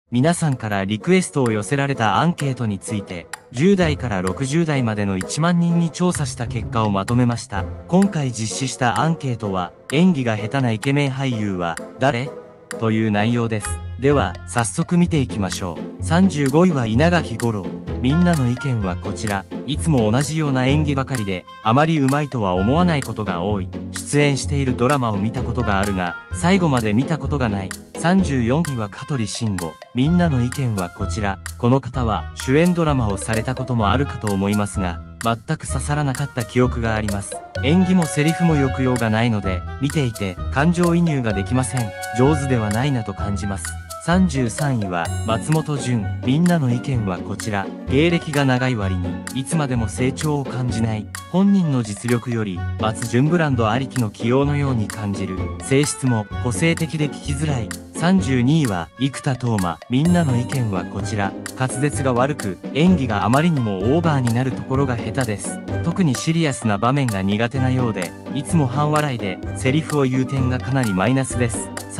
皆さんからリクエストを寄せられたアンケートについて、10代から60代までの1万人に調査した結果をまとめました。今回実施したアンケートは、演技が下手なイケメン俳優は誰？という内容です。では、早速見ていきましょう。35位は稲垣吾郎。みんなの意見はこちら。いつも同じような演技ばかりで、あまり上手いとは思わないことが多い。出演しているドラマを見たことがあるが、最後まで見たことがない。34位は香取慎吾。みんなの意見はこちら。この方は主演ドラマをされたこともあるかと思いますが、全く刺さらなかった記憶があります。演技もセリフも抑揚がないので、見ていて感情移入ができません。上手ではないなと感じます。33位は松本潤。みんなの意見はこちら。芸歴が長い割にいつまでも成長を感じない。本人の実力より松潤ブランドありきの起用のように感じる。性質も個性的で聞きづらい。32位は生田斗真。みんなの意見はこちら。滑舌が悪く演技があまりにもオーバーになるところが下手です。特にシリアスな場面が苦手なようで、いつも半笑いでセリフを言う点がかなりマイナスです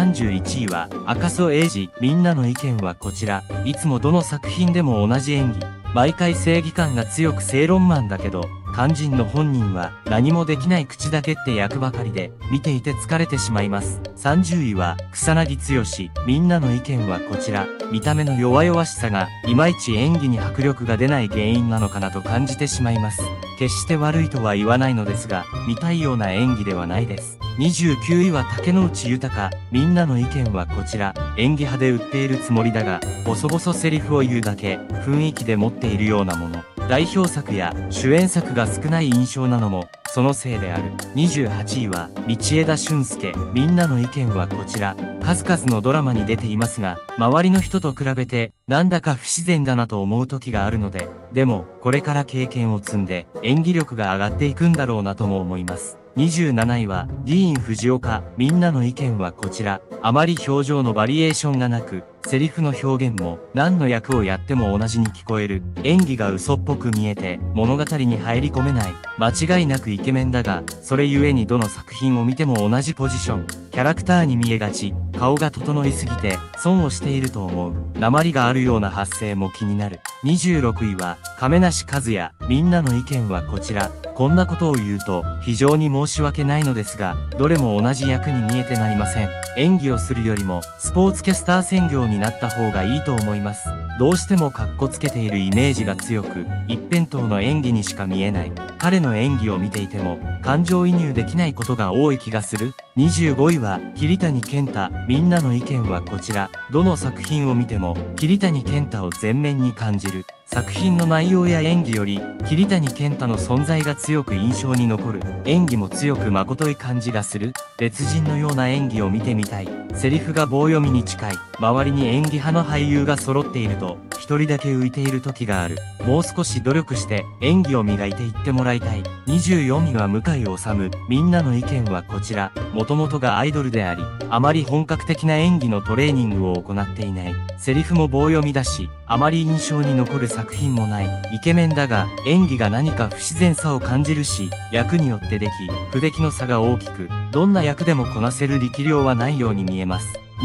。31位は赤楚衛二。みんなの意見はこちら。いつもどの作品でも同じ演技。毎回正義感が強く正論マンだけど、肝心の本人は何もできない口だけって役ばかりで、見ていて疲れてしまいます。30位は草薙剛。みんなの意見はこちら。見た目の弱々しさが、いまいち演技に迫力が出ない原因なのかなと感じてしまいます。決して悪いとは言わないのですが、見たいような演技ではないです。29位は竹野内豊。みんなの意見はこちら。演技派で売っているつもりだが、ボソボソセリフを言うだけ、雰囲気で持っているようなもの。代表作や主演作が少ない印象なのも、そのせいである。28位は道枝駿佑。みんなの意見はこちら。数々のドラマに出ていますが、周りの人と比べて、なんだか不自然だなと思う時があるので、でも、これから経験を積んで、演技力が上がっていくんだろうなとも思います。27位はディーン・フジオカ。みんなの意見はこちら。あまり表情のバリエーションがなく、セリフの表現も何の役をやっても同じに聞こえる。演技が嘘っぽく見えて物語に入り込めない。間違いなくイケメンだが、それゆえにどの作品を見ても同じポジション。キャラクターに見えがち。顔が整いすぎて損をしていると思う。訛りがあるような発声も気になる。26位は亀梨和也。みんなの意見はこちら。こんなことを言うと非常に申し訳ないのですが、どれも同じ役に見えてなりません。演技をするよりもスポーツキャスター専業になった方がいいと思います。どうしてもカッコつけているイメージが強く、一辺倒の演技にしか見えない。彼の演技を見ていても感情移入できないことが多い気がする。25位は桐谷健太。みんなの意見はこちら。どの作品を見ても桐谷健太を前面に感じる。作品の内容や演技より桐谷健太の存在が強く印象に残る。演技も強く誠い感じがする。別人のような演技を見てみたい。セリフが棒読みに近い。周りに演技派の俳優が揃っていると一人だけ浮いている時がある。もう少し努力して演技を磨いていってもらいたい。24位は向井理。みんなの意見はこちら。もともとがアイドルであり、あまり本格的な演技のトレーニングを行っていない。セリフも棒読みだし、あまり印象に残る作品もない。イケメンだが、演技が何か不自然さを感じるし、役によって出来、不出来の差が大きく、どんな役でもこなせる力量はないように見えます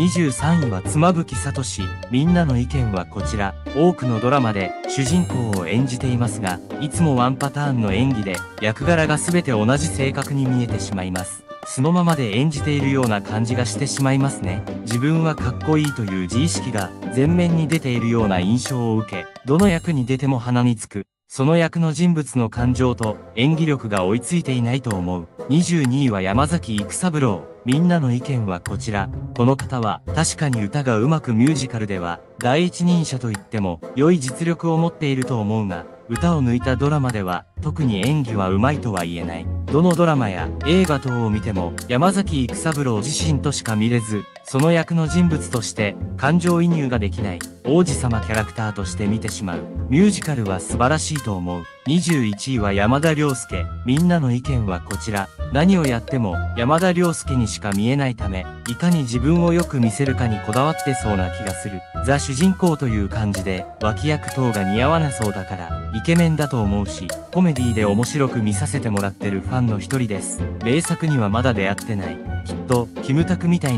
。23位は妻夫木聡。みんなの意見はこちら。多くのドラマで主人公を演じていますが、いつもワンパターンの演技で役柄が全て同じ性格に見えてしまいます。そのままで演じているような感じがしてしまいますね。自分はかっこいいという自意識が前面に出ているような印象を受け、どの役に出ても鼻につく。その役の人物の感情と演技力が追いついていないと思う。22位は山崎育三郎。みんなの意見はこちら。この方は確かに歌がうまくミュージカルでは第一人者といっても良い実力を持っていると思うが、歌を抜いたドラマでは特に演技はうまいとは言えない。どのドラマや映画等を見ても山崎育三郎自身としか見れず、その役の人物として感情移入ができない。王子様キャラクターとして見てしまう。ミュージカルは素晴らしいと思う。21位は山田涼介。みんなの意見はこちら。何をやっても山田涼介にしか見えないため、いかに自分をよく見せるかにこだわってそうな気がする。ザ主人公という感じで脇役等が似合わなそうだからイケメンだと思うし、コメディで面白く見させてもらってるファンの一人です。名作にはまだ出会ってない。きっとキムタクみたいに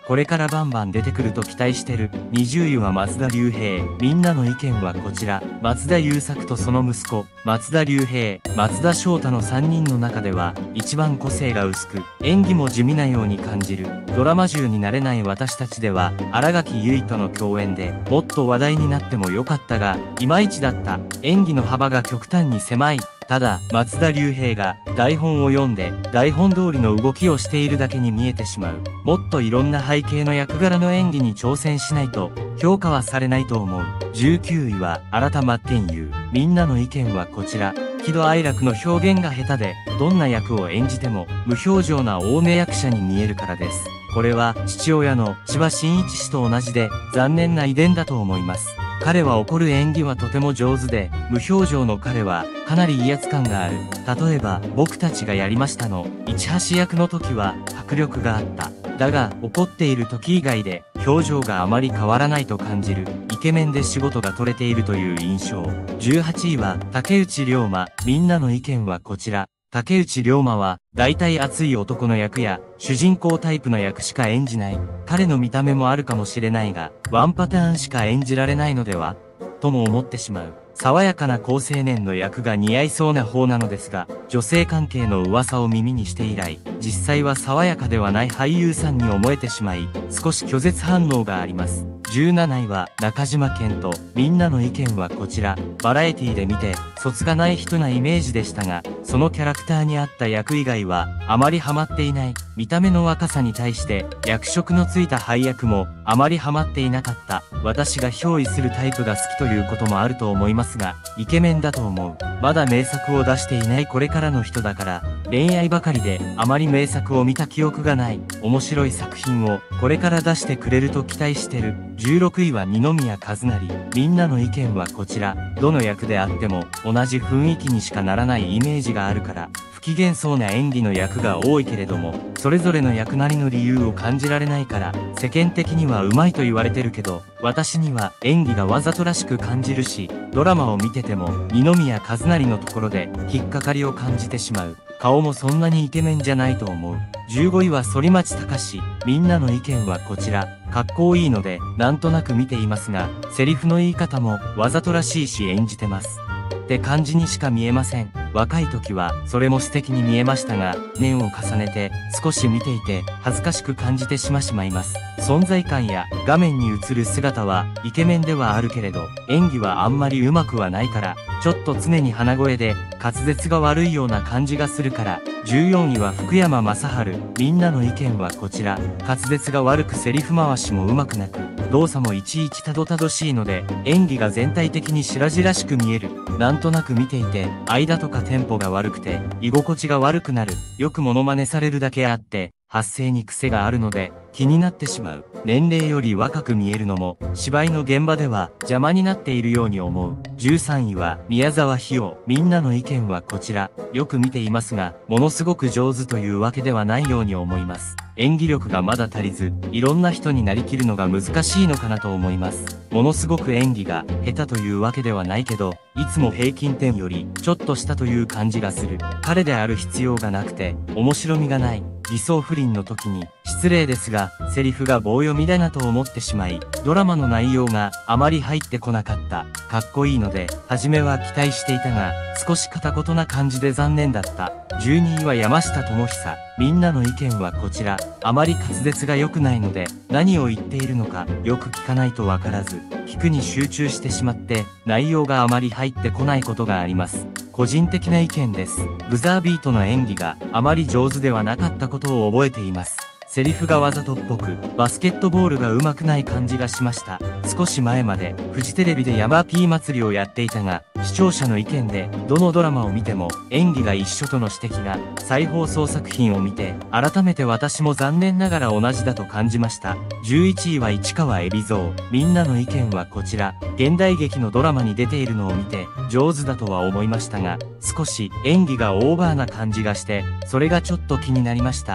これからバンバン出てくると期待してる。20位は松田龍平。みんなの意見はこちら。松田優作とその息子、松田龍平、松田翔太の3人の中では、一番個性が薄く、演技も地味なように感じる。ドラマ10になれない私たちでは、新垣結衣との共演で、もっと話題になってもよかったが、いまいちだった。演技の幅が極端に狭い。ただ、松田龍平が台本を読んで台本通りの動きをしているだけに見えてしまう。もっといろんな背景の役柄の演技に挑戦しないと評価はされないと思う。19位は新田真剣佑。みんなの意見はこちら。喜怒哀楽の表現が下手で、どんな役を演じても無表情な大目役者に見えるからです。これは父親の千葉真一氏と同じで残念な遺伝だと思います。彼は怒る演技はとても上手で、無表情の彼はかなり威圧感がある。例えば、僕たちがやりましたの、市橋役の時は迫力があった。だが、怒っている時以外で表情があまり変わらないと感じる。イケメンで仕事が取れているという印象。18位は竹内涼真。みんなの意見はこちら。竹内涼真は、大体熱い男の役や、主人公タイプの役しか演じない。彼の見た目もあるかもしれないが、ワンパターンしか演じられないのではとも思ってしまう。爽やかな好青年の役が似合いそうな方なのですが、女性関係の噂を耳にして以来、実際は爽やかではない俳優さんに思えてしまい、少し拒絶反応があります。17位は中島健人。みんなの意見はこちら。バラエティで見て、卒がない人なイメージでしたが、そのキャラクターに合った役以外は、あまりハマっていない。見た目の若さに対して、役職のついた配役も、あまりハマっていなかった。私が憑依するタイプが好きということもあると思いますが、イケメンだと思う。まだ名作を出していないこれからの人だから、恋愛ばかりであまり名作を見た記憶がない。面白い作品をこれから出してくれると期待してる。16位は二宮和也。みんなの意見はこちら。どの役であっても同じ雰囲気にしかならないイメージがあるから、不機嫌そうな演技の役が多いけれども、それぞれの役なりの理由を感じられないから、世間的には上手いと言われてるけど、私には演技がわざとらしく感じるし、ドラマを見てても二宮和也のところで引っかかりを感じてしまう。顔もそんなにイケメンじゃないと思う。15位は反町隆史。みんなの意見はこちら。かっこいいので、なんとなく見ていますが、セリフの言い方もわざとらしいし演じてます。って感じにしか見えません。若い時はそれも素敵に見えましたが、年を重ねて少し見ていて恥ずかしく感じてしまいます。存在感や画面に映る姿はイケメンではあるけれど、演技はあんまり上手くはないから、ちょっと常に鼻声で滑舌が悪いような感じがするから。14位は福山雅治。みんなの意見はこちら。滑舌が悪くセリフ回しも上手くなく、動作もいちいちたどたどしいので、演技が全体的に白々しく見える。なんとなく見ていて、間とかテンポが悪くて、居心地が悪くなる。よくモノマネされるだけあって、発声に癖があるので、気になってしまう。年齢より若く見えるのも、芝居の現場では邪魔になっているように思う。13位は宮沢ひよ。みんなの意見はこちら。よく見ていますが、ものすごく上手というわけではないように思います。演技力がまだ足りず、いろんな人になりきるのが難しいのかなと思います。ものすごく演技が下手というわけではないけど、いつも平均点よりちょっと下という感じがする。彼である必要がなくて、面白みがない。偽装不倫の時に、失礼ですが、セリフが棒読みだなと思ってしまい、ドラマの内容があまり入ってこなかった。かっこいいので、初めは期待していたが、少し片言な感じで残念だった。12位は山下智久。みんなの意見はこちら。あまり滑舌が良くないので、何を言っているのかよく聞かないとわからず、聞くに集中してしまって、内容があまり入ってこないことがあります。個人的な意見です。ブザービートの演技があまり上手ではなかったことを覚えています。セリフがわざとっぽく、バスケットボールが上手くない感じがしました。少し前まで、フジテレビでヤマピー祭りをやっていたが、視聴者の意見で、どのドラマを見ても、演技が一緒との指摘が、再放送作品を見て、改めて私も残念ながら同じだと感じました。11位は市川海老蔵。みんなの意見はこちら。現代劇のドラマに出ているのを見て、上手だとは思いましたが、少し演技がオーバーな感じがして、それがちょっと気になりました。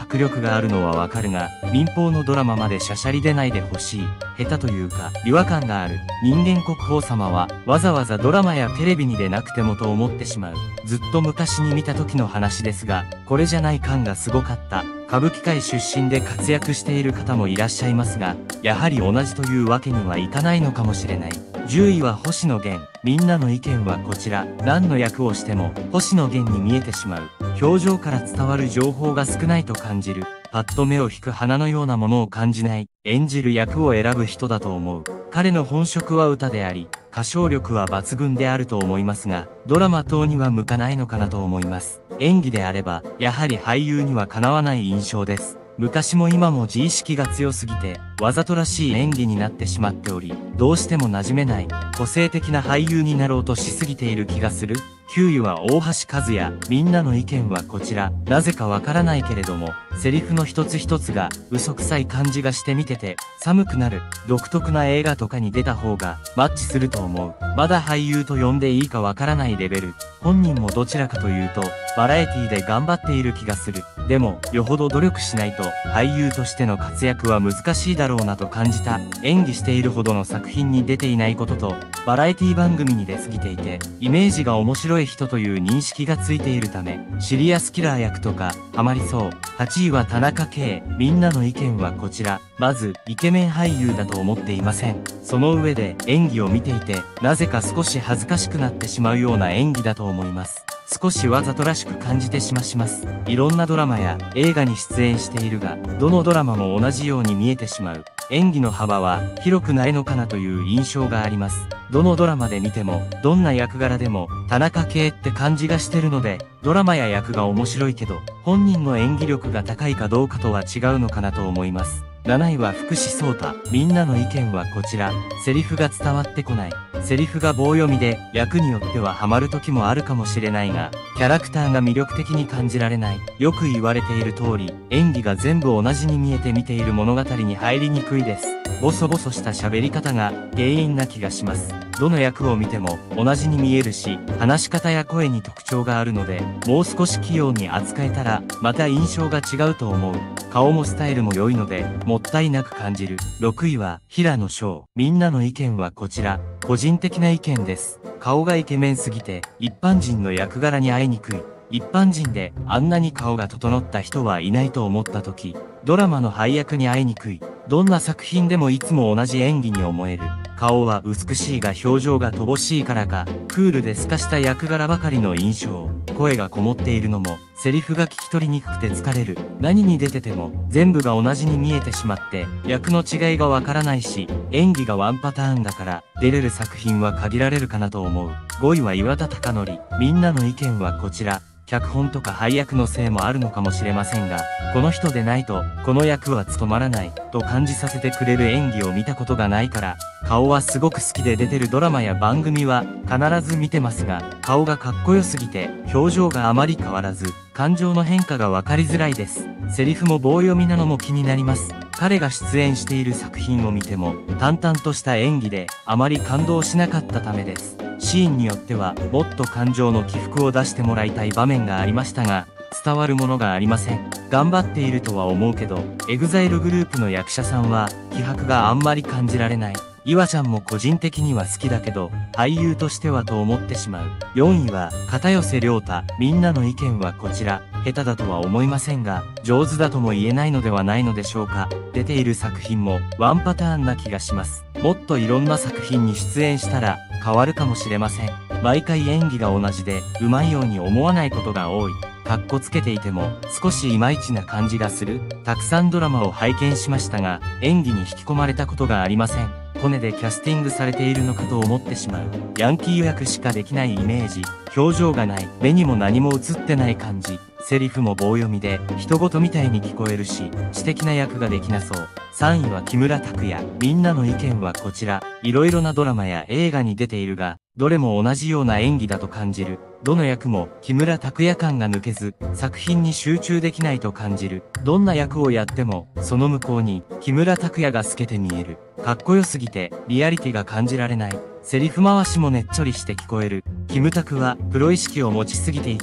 迫力があるのはわかるが、民放のドラマまでしゃしゃり出ないでほしい。下手というか、違和感がある。人間国宝様は、わざわざドラマやテレビに出なくてもと思ってしまう。ずっと昔に見た時の話ですが、これじゃない感がすごかった。歌舞伎界出身で活躍している方もいらっしゃいますが、やはり同じというわけにはいかないのかもしれない。10位は星野源。みんなの意見はこちら。何の役をしても星野源に見えてしまう。表情から伝わる情報が少ないと感じる。パッと目を引く花のようなものを感じない。演じる役を選ぶ人だと思う。彼の本職は歌であり、歌唱力は抜群であると思いますが、ドラマ等には向かないのかなと思います。演技であれば、やはり俳優にはかなわない印象です。昔も今も自意識が強すぎて、わざとらしい演技になってしまっており、どうしても馴染めない、個性的な俳優になろうとしすぎている気がする。9位は大橋和也。みんなの意見はこちら。なぜかわからないけれども、セリフの一つ一つが嘘くさい感じがして見てて寒くなる。独特な映画とかに出た方がマッチすると思う。まだ俳優と呼んでいいかわからないレベル。本人もどちらかというと、バラエティで頑張っている気がする。でも、よほど努力しないと、俳優としての活躍は難しいだろうなと感じた。演技しているほどの作品に出ていないことと、バラエティ番組に出過ぎていて、イメージが面白い人という認識がついているため、シリアスキラー役とか、ハマりそう。8位は田中圭。みんなの意見はこちら。まず、イケメン俳優だと思っていません。その上で、演技を見ていて、なぜか少し恥ずかしくなってしまうような演技だと思います。少しわざとらしく感じてしまします。いろんなドラマや映画に出演しているが、どのドラマも同じように見えてしまう。演技の幅は広くないのかなという印象があります。どのドラマで見ても、どんな役柄でも、田中圭って感じがしてるので、ドラマや役が面白いけど、本人の演技力が高いかどうかとは違うのかなと思います。7位は福士蒼汰。みんなの意見はこちら。セリフが伝わってこない。セリフが棒読みで、役によってはハマる時もあるかもしれないが、キャラクターが魅力的に感じられない。よく言われている通り、演技が全部同じに見えて見ている物語に入りにくいです。ボソボソした喋り方が原因な気がします。どの役を見ても同じに見えるし、話し方や声に特徴があるので、もう少し器用に扱えたら、また印象が違うと思う。顔もスタイルも良いので、もったいなく感じる。6位は、平野紫耀。みんなの意見はこちら。個人的な意見です。顔がイケメンすぎて、一般人の役柄に会いにくい。一般人であんなに顔が整った人はいないと思った時、ドラマの配役に会いにくい。どんな作品でもいつも同じ演技に思える。顔は美しいが表情が乏しいからか、クールで透かした役柄ばかりの印象。声がこもっているのも、セリフが聞き取りにくくて疲れる。何に出てても、全部が同じに見えてしまって、役の違いがわからないし、演技がワンパターンだから、出れる作品は限られるかなと思う。5位は岩田貴則。みんなの意見はこちら。脚本とか配役のせいもあるのかもしれませんが、この人でないと、この役は務まらない、と感じさせてくれる演技を見たことがないから、顔はすごく好きで出てるドラマや番組は必ず見てますが、顔がかっこよすぎて、表情があまり変わらず、感情の変化がわかりづらいです。セリフも棒読みなのも気になります。彼が出演している作品を見ても、淡々とした演技で、あまり感動しなかったためです。シーンによってはもっと感情の起伏を出してもらいたい場面がありましたが、伝わるものがありません。頑張っているとは思うけど、EXILEグループの役者さんは気迫があんまり感じられない。岩ちゃんも個人的には好きだけど、俳優としてはと思ってしまう。4位は片寄涼太。みんなの意見はこちら。下手だとは思いませんが、上手だとも言えないのではないのでしょうか。出ている作品もワンパターンな気がします。もっといろんな作品に出演したら変わるかもしれません。毎回演技が同じで、うまいように思わないことが多い。かっこつけていても少しいまいちな感じがする。たくさんドラマを拝見しましたが、演技に引き込まれたことがありません。コネでキャスティングされているのかと思ってしまう。ヤンキー役しかできないイメージ。表情がない。目にも何も映ってない感じ。セリフも棒読みで、人事みたいに聞こえるし、知的な役ができなそう。3位は木村拓哉。みんなの意見はこちら。いろいろなドラマや映画に出ているが、どれも同じような演技だと感じる。どの役も木村拓哉感が抜けず、作品に集中できないと感じる。どんな役をやっても、その向こうに木村拓哉が透けて見える。かっこよすぎて、リアリティが感じられない。セリフ回しもねっちょりして聞こえる。キムタクはプロ意識を持ちすぎていて、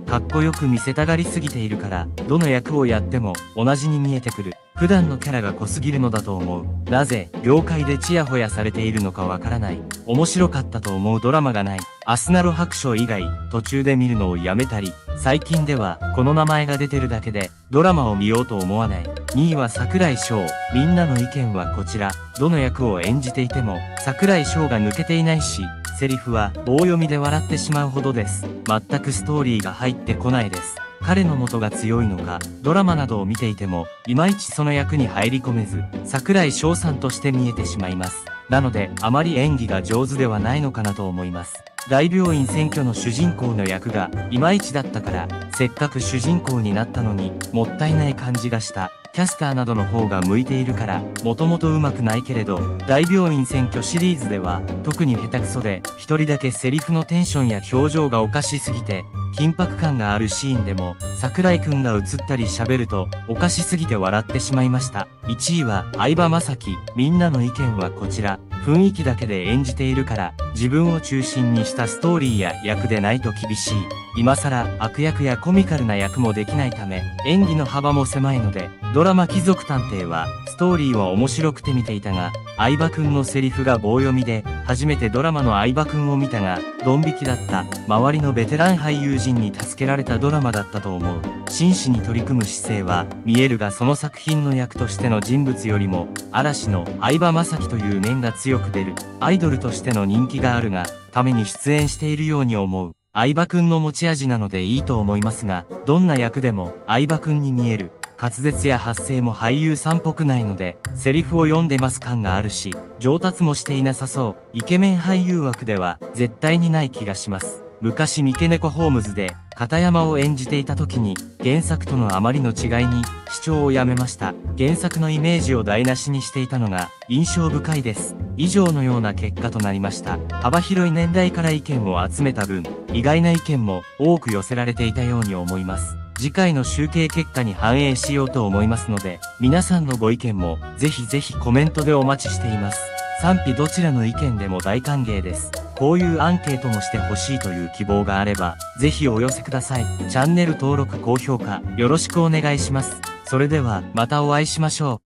かっこよく見せたがりすぎているから、どの役をやっても同じに見えてくる。普段のキャラが濃すぎるのだと思う。なぜ、業界でチヤホヤされているのかわからない。面白かったと思うドラマがない。アスナロ白書以外、途中で見るのをやめたり、最近では、この名前が出てるだけで、ドラマを見ようと思わない。2位は櫻井翔。みんなの意見はこちら。どの役を演じていても、櫻井翔が抜けていないし、セリフは棒読みで笑ってしまうほどです。全くストーリーが入ってこないです。彼の元が強いのか、ドラマなどを見ていても、いまいちその役に入り込めず、櫻井翔さんとして見えてしまいます。なので、あまり演技が上手ではないのかなと思います。大病院占拠の主人公の役が、いまいちだったから、せっかく主人公になったのに、もったいない感じがした。キャスターなどの方が向いているから、もともと上手くないけれど、大病院占拠シリーズでは、特に下手くそで、一人だけセリフのテンションや表情がおかしすぎて、緊迫感があるシーンでも、櫻井くんが映ったり喋ると、おかしすぎて笑ってしまいました。1位は、相葉雅紀。みんなの意見はこちら。雰囲気だけで演じているから、自分を中心にしたストーリーや役でないと厳しい。今更悪役やコミカルな役もできないため、演技の幅も狭いので、ドラマ貴族探偵は、ストーリーは面白くて見ていたが、相葉くんのセリフが棒読みで、初めてドラマの相葉くんを見たが、ドン引きだった。周りのベテラン俳優陣に助けられたドラマだったと思う。真摯に取り組む姿勢は、見えるがその作品の役としての人物よりも、嵐の相葉雅紀という面が強く出る。アイドルとしての人気があるが、ために出演しているように思う。相葉くんの持ち味なのでいいと思いますが、どんな役でも相葉くんに見える。滑舌や発声も俳優さんっぽくないので、セリフを読んでます感があるし、上達もしていなさそう。イケメン俳優枠では絶対にない気がします。昔三毛猫ホームズで片山を演じていた時に原作とのあまりの違いに視聴をやめました。原作のイメージを台無しにしていたのが印象深いです。以上のような結果となりました。幅広い年代から意見を集めた分、意外な意見も多く寄せられていたように思います。次回の集計結果に反映しようと思いますので、皆さんのご意見もぜひぜひコメントでお待ちしています。賛否どちらの意見でも大歓迎です。こういうアンケートもしてほしいという希望があれば、ぜひお寄せください。チャンネル登録高評価よろしくお願いします。それではまたお会いしましょう。